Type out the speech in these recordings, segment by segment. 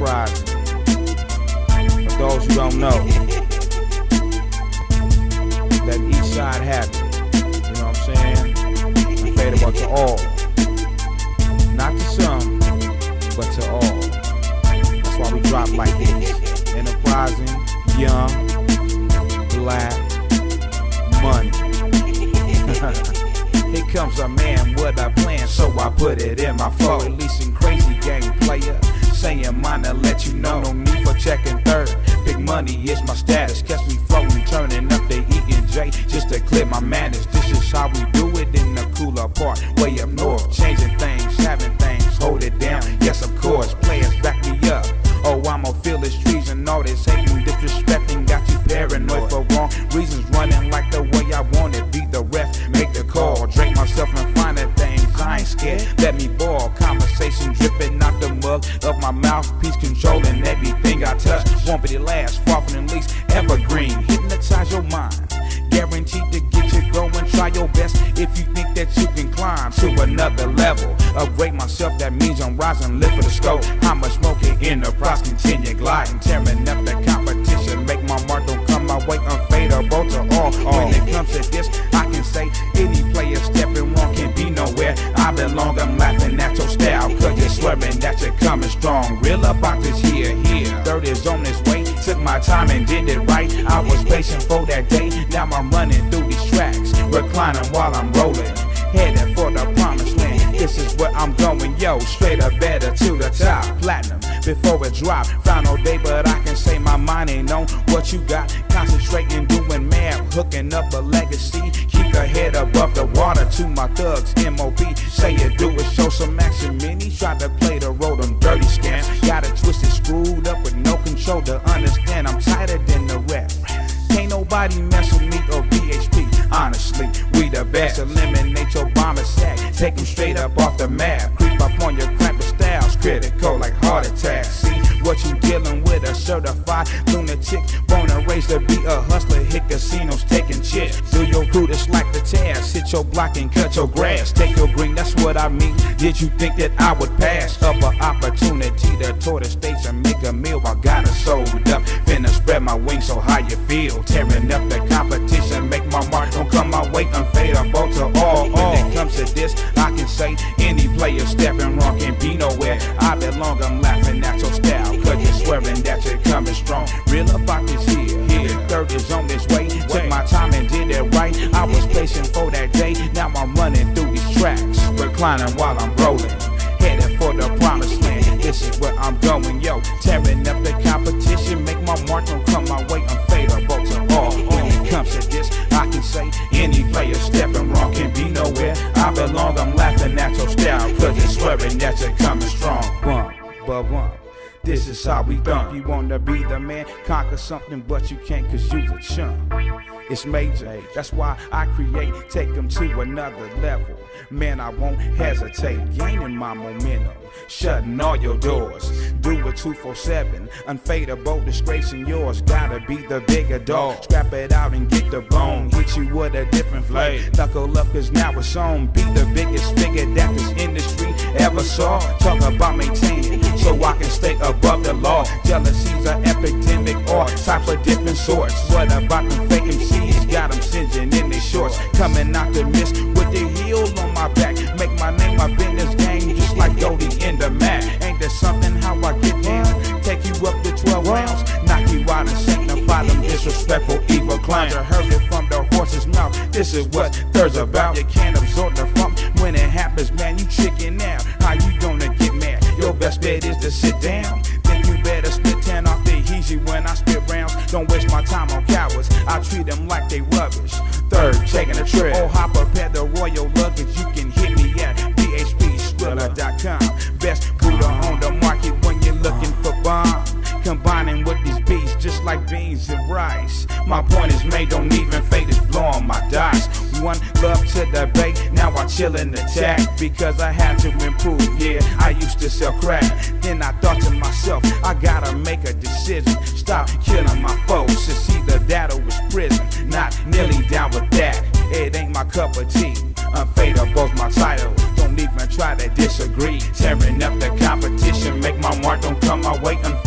Enterprising. For those who don't know, that east side habit, you know what I'm saying? Unfadable to all. Not to some, but to all. That's why we drop like this. Enterprising, young, black, money. Here comes a man with a plan, so I put it in my phone. Releasing crazy game player, saying mine to let you know. No need for checking third. Big money is my status. Catch me floating, turning up the E&J just to clear my manners. This is how we do it in the cooler part, way up north. Changing things, having things, hold it down. Yes, of course, players back me up. Oh, I'ma feel the streets and all this hating, disrespecting, got you paranoid for wrong reasons, running like the way I want it. Be the ref, make the call, drink myself and find the things. I ain't scared, let me ball. Conversation dripping out the mug of my mouthpiece, controlling everything I touch. Won't be the last, far from the least, evergreen. Hypnotize your mind, guaranteed to get you going. Try your best if you think that you can climb to another level. Upgrade myself, that means I'm rising, live for the scope. How much more can enterprise continue gliding, tearing up the competition, make my mark, don't come my way, unfadable to all. When it comes to this, I can say any player stepping wrong can be nowhere. I belong, I'm laughing at your style, cause you're swearing that you're coming strong. Real about this here. Third is on this way, took my time and did it right. I was patient for that day, now I'm running through these tracks, reclining while I'm rolling, headed for the promised land. This is where I'm going, yo, straight up better to the top. Platinum before it drop, found no day, but I can say my mind ain't on what you got. Concentrating, doing math, hooking up a legacy. Keep your head above the water. To my thugs, M.O.B. Say you do it, show some action. Many try to play the role, them dirty scams. Got it twisted, screwed up with no control to understand. I'm tighter than the rest. Can't nobody mess with me or BHP. Honestly, we the best. Eliminate your bomber sack, take them straight up off the map. Creep up on your cramping styles, critical like heart attacks. See what you dealing with, a certified lunatic, born and raised to be a hustler. Hit casinos taking chips. Do your crew that's like the task, hit your block and cut your grass. Take your green, that's what I mean. Did you think that I would pass up an opportunity to tour the states and make a meal? I got it sold up, finna spread my wings so how you feel. Tearing up the competition, make my mark, don't come my way, unfadable to all. When it comes to this, I can say any player stepping wrong can be nowhere. I belong, I'm laughing at your style, cause you're swearing that you're coming strong. Real about this here. Third is on this way, took my time and did it right. I was patient for that day, now I'm running through these tracks, reclining while I'm rolling, headed for the promised land. This is where I'm going, yo, tearing up the competition, make my mark, don't come my way, unfadable to all. When it comes to this, I can say any player stepping wrong can be nowhere. I belong, I'm laughing at your style, cause you're swearing that you're coming strong. Bump. This is how we thump. You wanna be the man, conquer something, but you can't cause you's a chump. It's major, that's why I create, take them to another level. Man, I won't hesitate, gaining my momentum, shutting all your doors. Do it 247, unfadable, disgracing yours. Gotta be the bigger dog, scrap it out and get the bone. Hit you with a different flavor, knuckle up cause now it's on. Be the biggest figure that this industry ever saw. Talk about maintaining, so I can stay above the law. Jealousy's an epidemic, all types of different sorts. What about them fake MCs? Got them singeing in their shorts, coming out the mist with the heel on my back. Make my name up in this game just like Goldie in the mat. Ain't there something how I get down? Take you up to 12 rounds, knock you out and sanctify them disrespectful evil clowns. I heard it from the horse's mouth, this is what third's about. You can't absorb the funk when it happens, man, you chicken out. How you gonna get mad? Your best bet is to sit down. Think you better split 10 off the easy when I spit rounds. Don't waste my time on cowards, I treat them like they rubbish. Third, taking a trip. Oh, hop up at the royal luggage, you can hit me at phpskriller.com. Best Buddha on the market when you're looking for bond. Combining with these beats just like beans and rice. My point is made, don't even fade, it's blowing my dice. One love to the bay, now I chill in the tag because I had to improve. Yeah, I used to sell crack. Then I thought to myself, I gotta make a decision. Stop killing my foes. It's either that or it's prison. Not nearly down with that. It ain't my cup of tea. Unfadable's my title. Don't even try to disagree. Tearing up the competition, make my mark, don't come my way.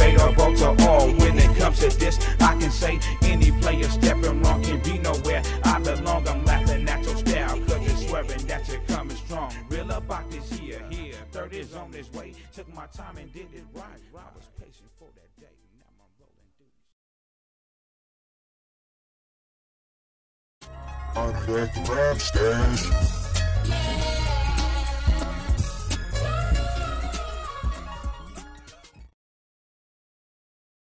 my time and did it right. I was patient for that day, now I'm rolling dudes. On the rap stage.